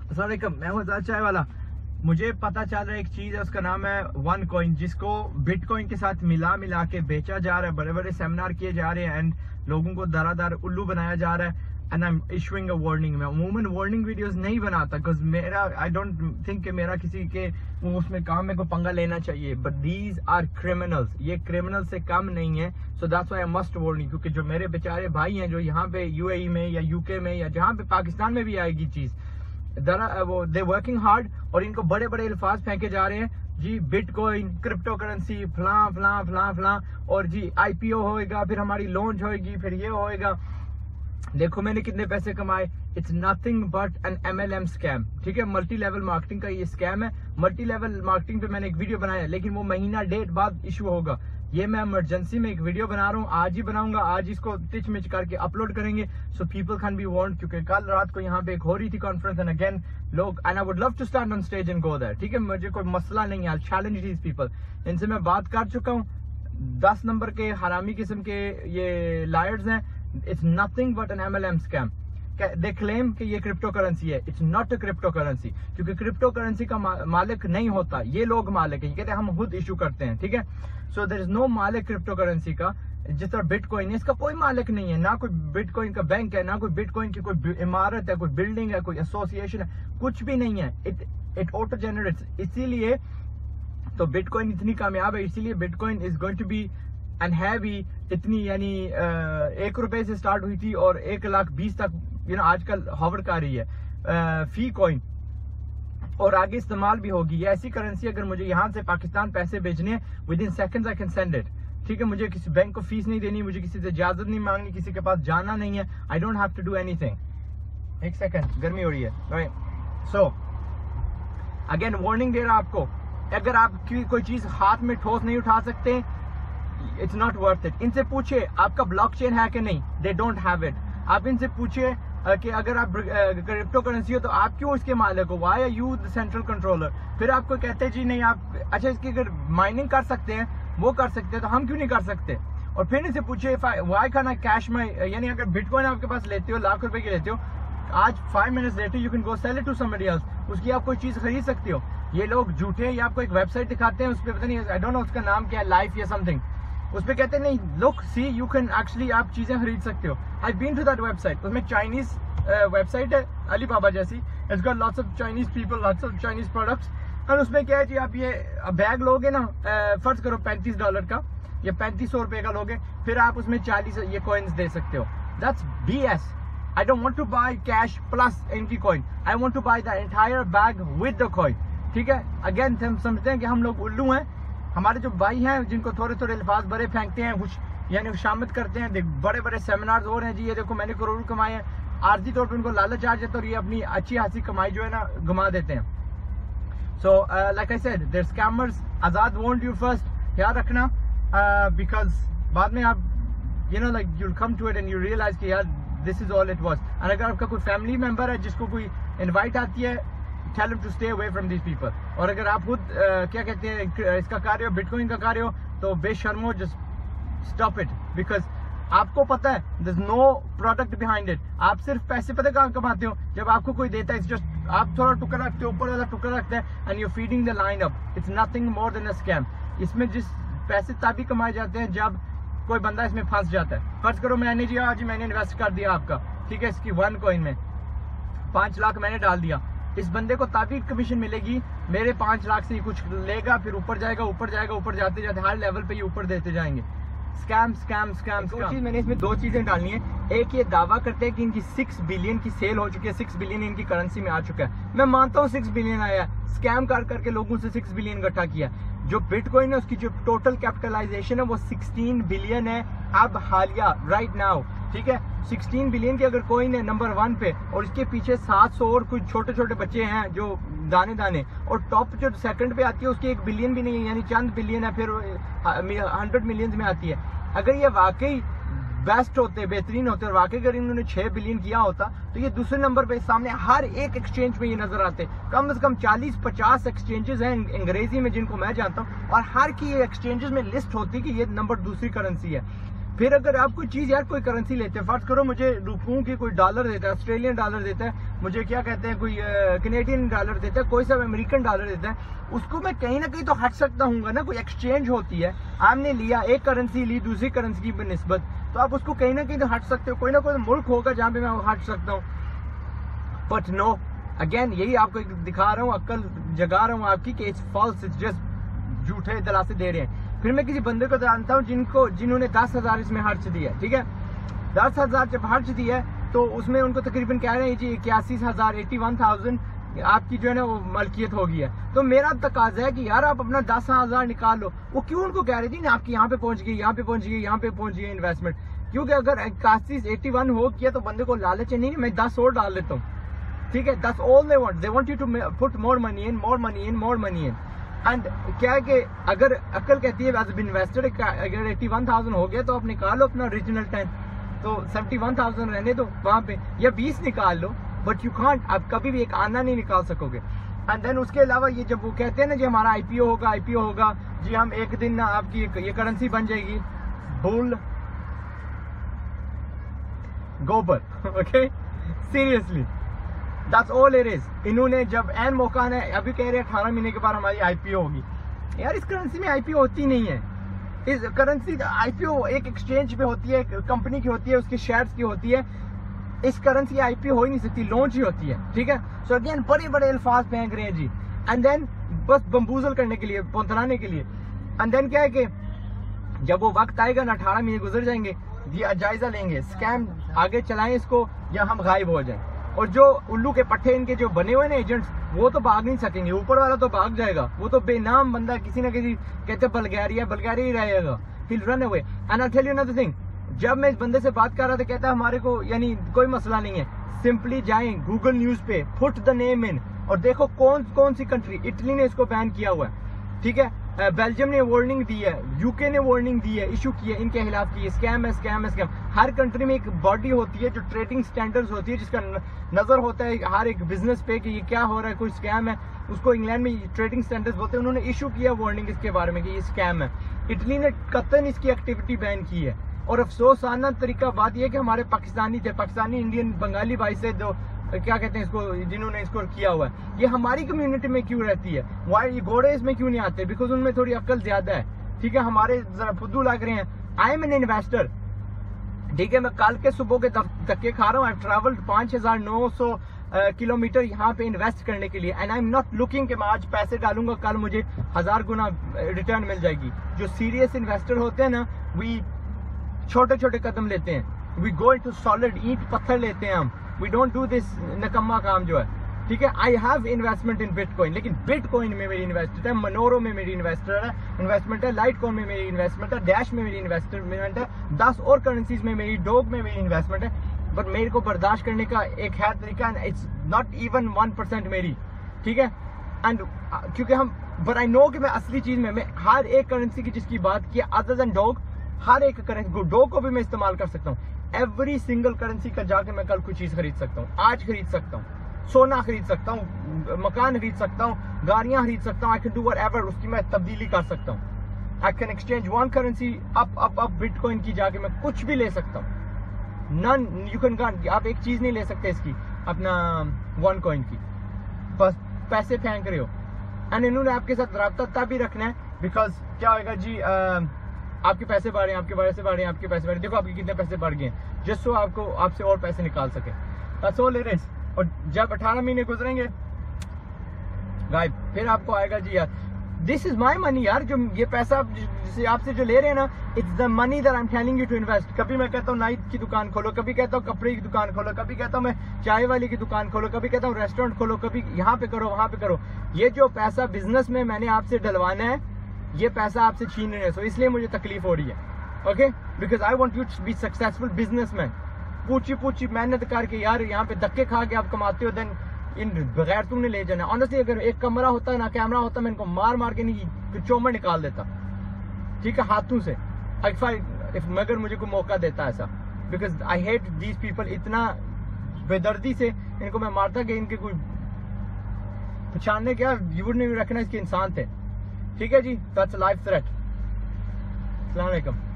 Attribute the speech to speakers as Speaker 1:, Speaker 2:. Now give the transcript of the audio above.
Speaker 1: अस्सलाम वालेकुम, मैं हूं आजाद चाय वाला। मुझे पता चल रहा है एक चीज है, उसका नाम है वन कॉइन, जिसको बिटकॉइन के साथ मिला के बेचा जा रहा है। बड़े बड़े सेमिनार किए जा रहे हैं एंड लोगों को दरादर उल्लू बनाया जा रहा है। And I am issuing a warning. मैं अमूमन वार्निंग वीडियोस नहीं बनाता बिकॉज मेरा आई डोंट थिंक कि मेरा किसी के उसमें काम में कोई पंगा लेना चाहिए, बट दीज आर क्रिमिनल्स। ये क्रिमिनल से कम नहीं है, so that's why I must warning. क्योंकि जो मेरे बेचारे भाई हैं जो यहाँ पे यूएई में या यूके में या जहाँ पे पाकिस्तान में भी आएगी चीज, वो दे वर्किंग हार्ड और इनको बड़े बड़े अल्फाज फेंके जा रहे हैं जी, बिटकॉइन, क्रिप्टो करेंसी, फलां फलां फलां फलां, और जी आईपीओ होएगा, फिर हमारी लॉन्च होएगी, फिर ये होएगा। देखो मैंने कितने पैसे कमाए। It's nothing but an MLM scam. ठीक है, मल्टी लेवल मार्केटिंग का ये स्कैम है। मल्टी लेवल मार्केटिंग पे मैंने एक वीडियो बनाया, लेकिन वो महीना डेढ़ बाद इशू होगा। ये मैं इमरजेंसी में एक वीडियो बना रहा हूँ, आज ही बनाऊंगा, आज इसको टिच मिच करके अपलोड करेंगे so people can be warned. क्योंकि कल रात को यहाँ पे एक हो रही थी कॉन्फ्रेंस एंड अगेन लोग, and I would love to stand on stage and go there. ठीक है, मुझे कोई मसला नहीं है, आई चैलेंज दीस पीपल। इनसे मैं बात कर चुका हूँ। 10 नंबर के हरामी किस्म के ये लायर्स हैं। It's nothing but an MLM scam. They claim कि ये क्रिप्टो करेंसी है। It's not a crypto currency, क्योंकि क्रिप्टो करेंसी का मालिक नहीं होता, ये लोग मालिक हैं। कहते हैं हम खुद इशू करते हैं। ठीक है, सो देयर इज नो मालिक क्रिप्टो करेंसी का। जिस तरह बिटकॉइन है, इसका कोई मालिक नहीं है, ना कोई बिटकॉइन का बैंक है, ना कोई बिटकॉइन की कोई इमारत है, कोई बिल्डिंग है, कोई एसोसिएशन है, कुछ भी नहीं है। It auto generates. इसीलिए तो बिटकॉइन इतनी कामयाब है, इसीलिए bitcoin is going to be end है भी इतनी, यानी 1 रुपए से स्टार्ट हुई थी और 1,20,000 तक आजकल हॉवर कर रही है फी कॉइन, और आगे इस्तेमाल भी होगी। ये ऐसी करेंसी, अगर मुझे यहाँ से पाकिस्तान पैसे भेजने हैं within seconds I can send it. ठीक है, मुझे किसी बैंक को फीस नहीं देनी, मुझे किसी से इजाजत नहीं मांगनी, किसी के पास जाना नहीं है। I don't have to do anything. एक सेकंड, गर्मी हो रही है। राइट, सो अगेन वार्निंग दे रहा आपको, अगर आप कोई चीज हाथ में ठोस नहीं उठा सकते, इट्स नॉट वर्थ इट। इनसे पूछिए आपका ब्लॉकचेन है कि नहीं, दे डोंट हैव इट। आप इनसे पूछिए कि अगर आप क्रिप्टो करेंसी हो तो आप क्यों इसके मालिक हो, why are you the central controller. फिर आपको कहते हैं जी नहीं आप, अच्छा इसकी अगर माइनिंग कर सकते हैं, वो कर सकते हैं, तो हम क्यों नहीं कर सकते। और फिर इनसे पूछिए why can I cash my, यानी अगर बिटकॉइन आपके पास लेते हो, लाख रुपए की लेते हो, आज 5 minutes later you can go sell it to somebody else, उसकी आप कोई चीज खरीद सकते हो। ये लोग झूठे हैं, ये आपको एक वेबसाइट दिखाते हैं, उस पर पता नहीं, आई डोंट नो उसका नाम क्या है, लाइफ या समथिंग, उस पे कहते हैं नहीं look see you can actually आप चीजें खरीद सकते हो। I been to that website, उसमें चाइनीज वेबसाइट है अलीबाबा जैसी, it's got lots of Chinese people, lots of Chinese products. और उसमें क्या है जी, आप ये बैग लोगे ना, फर्ज करो $35 का या 3500 रुपए का लोगे, फिर आप उसमें 40 ये कॉइन्स दे सकते हो। That's BS। I don't want to buy cash plus इनकी coin, I want to buy the entire bag with the coin. ठीक है, अगेन हम समझते हैं कि हम लोग उल्लू हैं। हमारे जो भाई हैं जिनको थोड़े थोड़े अल्फाज बड़े फेंकते हैं, यानी शामित करते हैं, बड़े बड़े सेमिनार्स हो रहे हैं जी, ये देखो मैंने करोड़ कमाए हैं, आर्जी तौर पर उनको लालच आ जाता है और ये अपनी अच्छी खासी कमाई जो है ना गंवा देते हैं। So like I said, there scammers. आजाद वांट यू फर्स्ट, याद रखना, बिकॉज बाद में आप like you will come to it and you realise कि यार this is all it was. और अगर आपका कोई फैमिली मेंबर है जिसको कोई इन्वाइट आती है, tell him to stay away from these people। और अगर आप खुद क्या कहते हैं इसका कार्य हो, बिटकॉइन का कार्य हो, तो बेशर्मो जस्ट स्टॉप इट, बिकॉज आपको पता है there's no product behind it। आप सिर्फ पैसे पता कहाँ कमाते हो, जब आपको कोई देता है, जस्ट आप थोड़ा टुकड़ा रखते हो, ऊपर वाला टुकड़ा रखते हैं and you feeding the line up. It's nothing more than a scam. इसमें जिस पैसे तभी कमाए जाते हैं जब कोई बंदा इसमें फंस जाता है। फर्ज करो मैंने जी आज मैंने इन्वेस्ट कर दिया आपका, ठीक है, इसकी 1 कॉइन में 5 लाख मैंने डाल दिया, इस बंदे को तभी कमीशन मिलेगी, मेरे 5 लाख से ही कुछ लेगा, फिर ऊपर जाएगा, ऊपर जाएगा, ऊपर जाते जाते हर लेवल पे ये ऊपर देते जाएंगे। Scam scam scam scam. मैंने इसमें 2 चीजें डालनी है। एक, ये दावा करते हैं कि इनकी 6 बिलियन की सेल हो चुकी है, 6 बिलियन इनकी करेंसी में आ चुका है। मैं मानता हूँ 6 बिलियन आया है, स्कैम कर करके लोगों से 6 बिलियन इकट्ठा किया। जो बिटकॉइन है उसकी जो टोटल कैपिटलाइजेशन है वो 16 बिलियन है अब हालिया, राइट नाउ। ठीक है, 16 बिलियन की अगर कॉइन है नंबर 1 पे, और इसके पीछे 700 और कुछ छोटे छोटे बच्चे हैं जो दाने दाने, और टॉप जो सेकंड पे आती है उसकी 1 बिलियन भी नहीं है, यानी चंद बिलियन है, फिर 100 मिलियन में आती है। अगर ये वाकई बेस्ट होते, बेहतरीन होते, और वाकई अगर इन्होंने 6 बिलियन किया होता तो ये दूसरे नंबर पे सामने हर एक एक्सचेंज में ये नजर आते। कम से कम 40-50 एक्सचेंजेस हैं अंग्रेजी में जिनको मैं जानता हूँ, और हर की एक्सचेंजेस में लिस्ट होती कि ये नंबर दूसरी करेंसी है। फिर अगर आप कोई चीज यार कोई करेंसी लेते हैं, फर्ज करो मुझे रुपयों की कोई डॉलर देता है, ऑस्ट्रेलियन डॉलर देता है, मुझे क्या कहते हैं कोई कैनेडियन डॉलर देता है, कोई सा अमेरिकन डॉलर देता है, उसको मैं कहीं ना कहीं तो हट सकता हूँ ना, कोई एक्सचेंज होती है, आपने लिया एक करेंसी ली दूसरी करेंसी की निस्बत, तो आप उसको कहीं ना कहीं तो हट सकते हो, कोई ना कोई मुल्क होगा जहाँ पे मैं हट सकता हूँ। बट नो, अगेन यही आपको दिखा रहा हूँ, अक्ल जगा रहा हूँ आपकी कि इट्स फॉल्स, इट्स जस्ट झूठे दिलासे दे रहे हैं। फिर मैं किसी बंदे को जानता हूँ जिन्होंने 10,000 इसमें खर्च दिया, ठीक है, 10,000 जब खर्च दिया है तो उसमें उनको तकरीबन कह रहे हैं जी 81,000 81,000 आपकी जो है ना वो मलकियत हो गई है। तो मेरा तकाजा है कि यार आप अपना 10,000 निकाल लो। वो क्यों उनको कह रही थी ना आपकी यहाँ पे पहुंच गई, यहाँ पे पहुंच गई, यहाँ पे पहुंच गई इन्वेस्टमेंट, क्योंकि अगर 81 हो गया तो बंदे को लालच नहीं, मैं 10 और डाल लेता हूँ, ठीक है, that's all they want you to put more money in, more money in, more money in। And क्या है कि अगर अक्ल कहती है एज इन्वेस्टर अगर 81,000 हो गया तो आप निकालो अपना ओरिजिनल 10, तो 71,000 रहने दो वहां पे, या 20 निकाल लो, बट यू कांट, आप कभी भी एक आना नहीं निकाल सकोगे। एंड देन उसके अलावा ये जब वो कहते हैं ना जी हमारा आईपीओ होगा जी, हम एक दिन ना आपकी ये करेंसी बन जाएगी, बुल गोबर, okay, seriously that's all it is. इन्होंने जब एन मौका ने अभी कह रहे हैं 18 महीने के बाद हमारी आईपीओ होगी, यार इस करेंसी में आईपीओ होती नहीं है। इस करेंसी आईपीओ एक एक्सचेंज पे होती है, कंपनी की होती है, उसके शेयर्स की होती है। इस करेंसी आईपीओ हो ही नहीं सकती, लॉन्च ही होती है, ठीक है। सो अगेन बड़े बड़े अल्फाज फेंक रहे हैं जी, एंड देन बस बम्बूजल करने के लिए, पौंतराने के लिए। एंड देन क्या है कि जब वो वक्त आएगा ना, 18 महीने गुजर जाएंगे, ये जायजा लेंगे, स्कैम आगे चलाएं इसको या हम गायब हो जाएं। और जो उल्लू के पट्टे इनके जो बने हुए ना एजेंट्स, वो तो भाग नहीं सकेंगे, ऊपर वाला तो भाग जाएगा, वो तो बेनाम बंदा किसी ना किसी कहते बल्गारिया ही रहेगा, he'll run away। And I'll tell you another thing, जब मैं इस बंदे से बात कर रहा था कहता हमारे को यानी कोई मसला नहीं है, सिंपली जाएं गूगल न्यूज पे, पुट द नेम इन और देखो कौन कौन सी कंट्री, इटली ने इसको बैन किया हुआ है, ठीक है, बेल्जियम ने वार्निंग दी है, यूके ने वार्निंग दी है, इशू की है इनके खिलाफ की स्कैम है, स्कैम है, स्कैम। हर कंट्री में एक बॉडी होती है जो ट्रेडिंग स्टैंडर्ड्स होती है, जिसका नजर होता है हर एक बिजनेस पे कि ये क्या हो रहा है, कोई स्कैम है, उसको इंग्लैंड में ट्रेडिंग स्टैंडर्ड्स बोलते हैं। उन्होंने इशू किया वार्निंग इसके बारे में कि ये स्कैम है। इटली ने कतन इसकी एक्टिविटी बैन की है। और अफसोसाना तरीका बात यह कि हमारे पाकिस्तानी इंडियन बंगाली भाई से जो क्या कहते हैं इसको, जिन्होंने इसको किया हुआ है, ये हमारी कम्युनिटी में क्यों रहती है, वाई ये घोड़े इसमें क्यों नहीं आते, बिकॉज उनमें थोड़ी अक्ल ज्यादा है, ठीक है, हमारे जरा फुद्दू लग रहे हैं। आई एम एन इन्वेस्टर, ठीक है, मैं कल के सुबह के धक्के खा रहा हूँ। आई ट्रैवल 5,900 किलोमीटर यहाँ पे इन्वेस्ट करने के लिए, and I am not looking कि मैं आज पैसे डालूंगा कल मुझे 1000 गुना रिटर्न मिल जाएगी। जो सीरियस इन्वेस्टर होते हैं ना, वी छोटे छोटे कदम लेते हैं, वी गो इनटू सॉलिड, ईंट पत्थर लेते हैं हम, वी डोंट डू दिस नकम्मा काम जो है, ठीक है। I have investment in bitcoin, लेकिन बिटकॉइन में मेरी इन्वेस्टमेंट है, मनोरो में मेरी इन्वेस्टमेंट है, लाइटकॉइन में मेरी इन्वेस्टमेंट है, डैश में मेरी इन्वेस्टमेंट है, 10 और करेंसीज में मेरी, डॉग में मेरी इन्वेस्टमेंट है। बट मेरे को बर्दाश्त करने का एक है तरीका, इट्स नॉट इवन 1% मेरी, ठीक है। एंड क्योंकि हम, बट आई नो कि मैं असली चीज में, मैं हर एक करेंसी की जिसकी बात की अदर देन डॉग, हर एक करेंसी, डॉग को भी मैं इस्तेमाल कर सकता हूँ। एवरी सिंगल करेंसी का जाके मैं कल कोई चीज खरीद सकता हूँ, आज खरीद सकता हूँ, सोना खरीद सकता हूँ, मकान खरीद सकता हूँ, गाड़ियां खरीद सकता हूँ, आई कैन डू व्हाटएवर, उसकी मैं तब्दीली कर सकता हूँ। I can exchange one currency up bitcoin की जाके मैं कुछ भी ले सकता हूँ। नन यू कैन, आप एक चीज नहीं ले सकते इसकी, अपना वन कॉइन की, बस पैसे फेंक रहे हो। एंड इन्होंने आपके साथ राब्ता तब ही रखना है, बिकॉज क्या होगा जी, आपके पैसे बढ़ रहे हैं, आपके पैसे बढ़ रहे हैं, आपके पैसे बढ़ रहे हैं, देखो आपके कितने पैसे बढ़ गए, जस्ट सो आपको आपसे और पैसे निकाल सके, दैट्स ऑल इट इज। और जब 18 महीने गुजरेंगे गायब, फिर आपको आएगा जी यार दिस इज माई मनी, यार जो ये पैसा आपसे जो ले रहे हैं ना, it's the money that I am telling you to invest. कभी मैं कहता हूँ नाइट की दुकान खोलो, कभी कहता हूँ कपड़े की दुकान खोलो, कभी कहता हूँ मैं चाय वाली की दुकान खोलो, कभी कहता हूँ रेस्टोरेंट खोलो, कभी यहाँ पे करो वहां पे करो। ये जो पैसा बिजनेस में मैंने आपसे डलवाना है, ये पैसा आपसे छीन रहे हैं, सो इसलिए मुझे तकलीफ हो रही है, okay, because I want you to be successful businessman. पूछी मेहनत करके, यार यहाँ पे धक्के खा के आप कमाते हो, देन इन बगैर तुमने ले जाना। ऑनेस्टली अगर एक कमरा होता ना, कैमरा होता, मैं इनको मार के नहीं चोमर निकाल देता, ठीक है, हाथों से, मगर मुझे कोई मौका देता ऐसा, because I hate these people, इतना बेदर्दी से इनको मैं मारता कि इनके कोई पहचानने क्या यूड नहीं रखना, इसके इंसान थे, ठीक है जी। That's life threat. अस्सलाम वालेकुम।